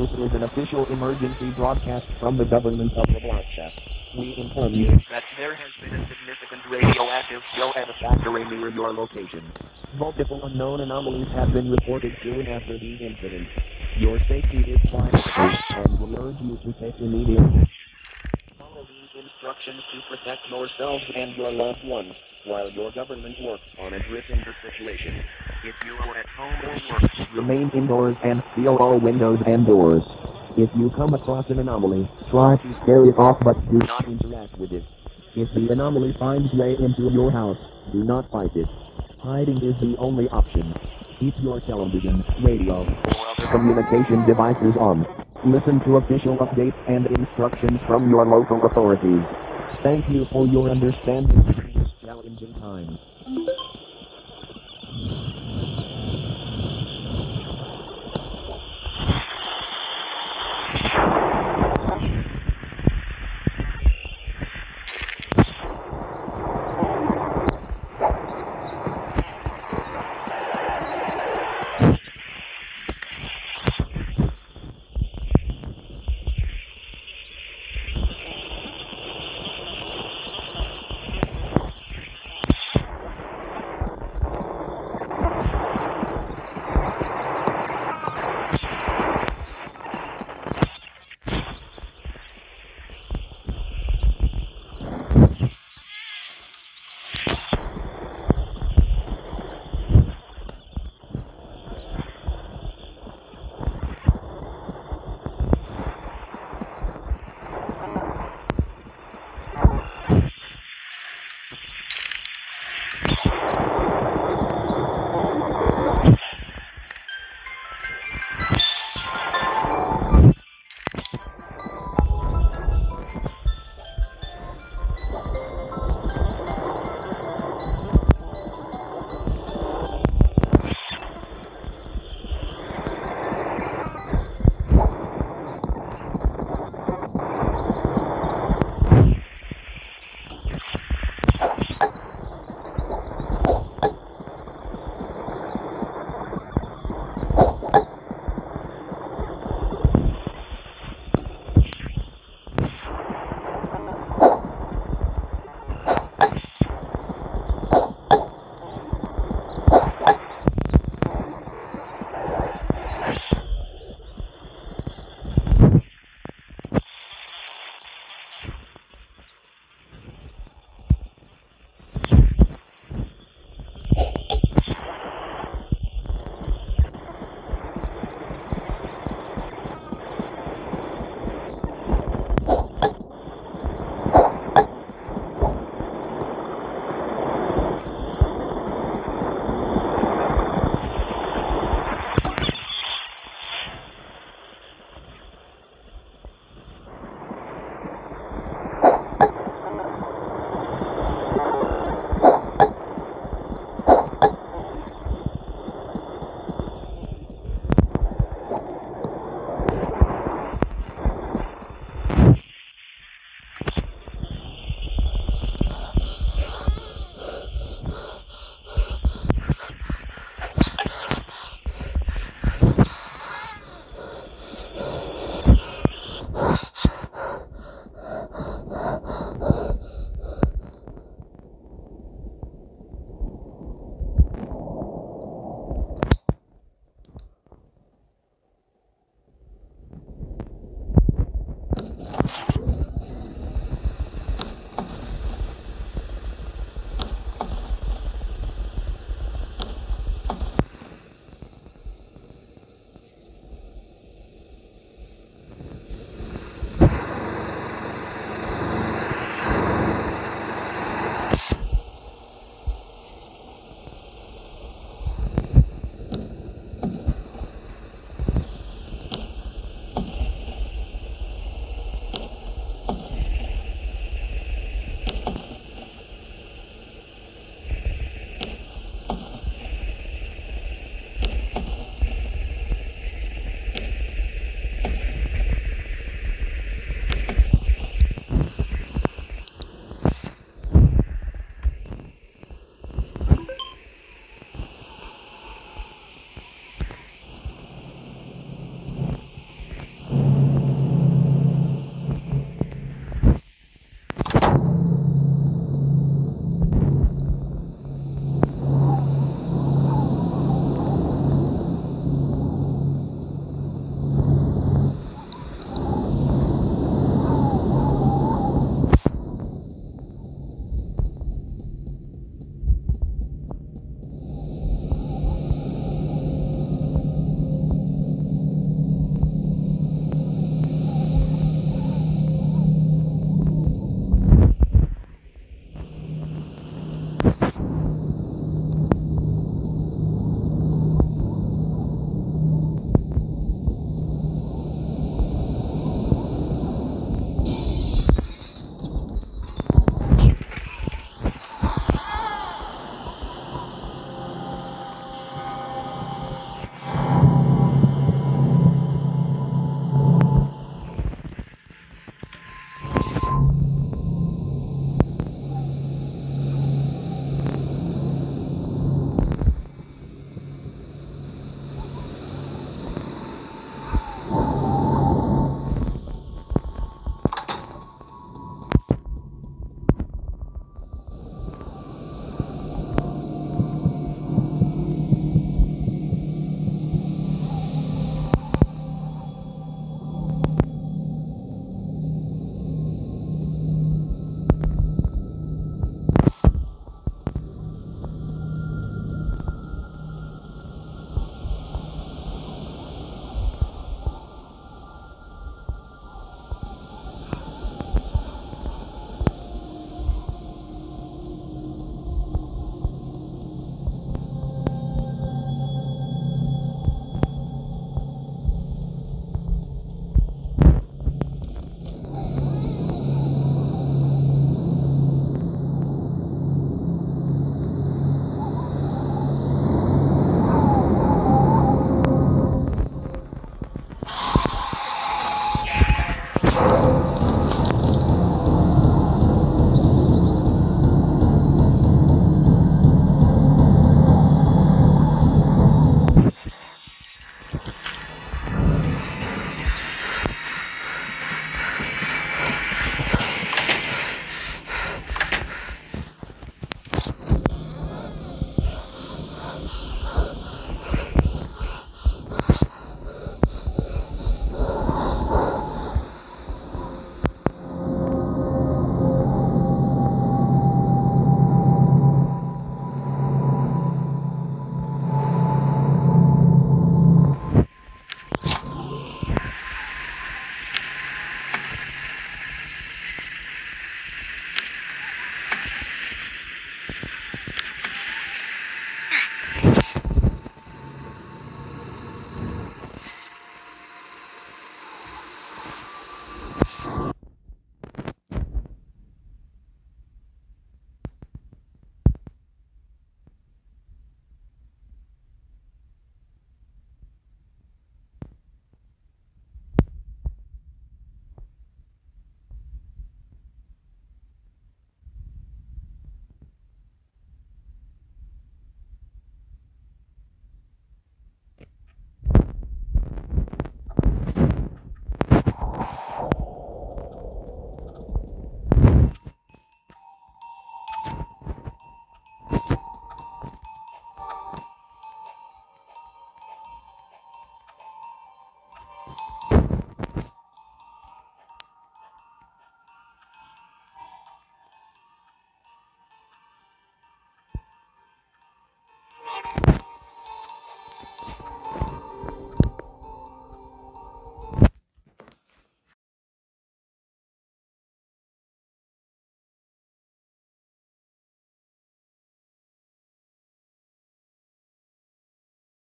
This is an official emergency broadcast from the government of Roblox. We inform you that there has been a significant radioactive spill at a factory near your location. Multiple unknown anomalies have been reported soon after the incident. Your safety is priority, and we urge you to take immediate action. Follow these instructions to protect yourselves and your loved ones, while your government works on addressing the situation. If you are at home or work, remain indoors and seal all windows and doors. If you come across an anomaly, try to scare it off but do not interact with it. If the anomaly finds way into your house, do not fight it. Hiding is the only option. Keep your television, radio, or other communication devices on. Listen to official updates and instructions from your local authorities. Thank you for your understanding during this challenging time.